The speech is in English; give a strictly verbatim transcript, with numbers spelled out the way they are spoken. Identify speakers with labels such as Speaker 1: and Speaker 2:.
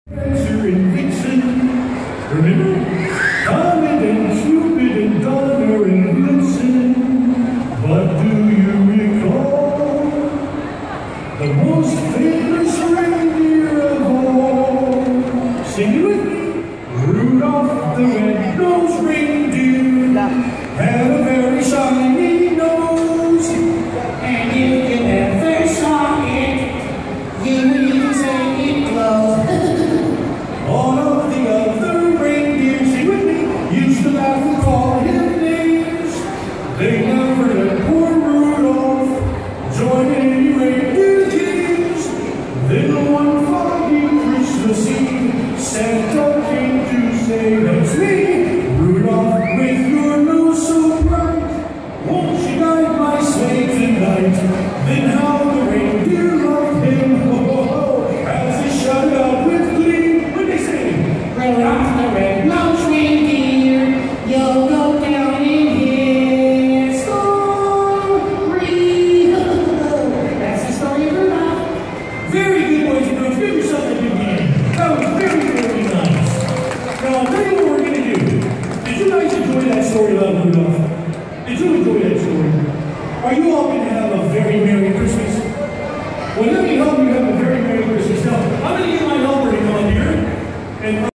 Speaker 1: Prancer and Vixen, remember? Comet and Cupid and Donner and Blitzen. But do you recall the most famous reindeer of all? Sing it with me. Rudolph the red-nosed reindeer had a very shiny nose, and if you ever saw it, you would even say it glows. All of the other reindeer, sing with me, used to laugh and call him names. They never let poor Rudolph join in any reindeer games. Then one foggy Christmas Eve, Santa came to say, "That's me, Rudolph, with your nose so bright. Won't you guide my sleigh tonight?" Then how the reindeer loved him, oh, oh, oh, as he shouted out with glee. When they say, "Rudolph the red-nosed reindeer, you'll go down in history." That's the story of Rudolph. Very good, boys and girls. Give yourself a big hand. That was very, very nice. Now, I'll tell you what we're going to do. Did you guys enjoy that story about Rudolph? Did you enjoy that story? Are you all going to have a very Merry Christmas? Well, let me help you have a very Merry Christmas. Now, I'm going to get my helper to come up here and